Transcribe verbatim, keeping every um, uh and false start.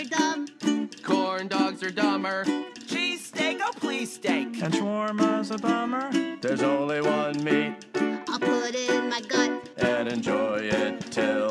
are dumb. Corn dogs are dumber. Cheese steak, oh please steak. And shawarma's a bummer. There's only one meat. I'll put it in my gut and enjoy it till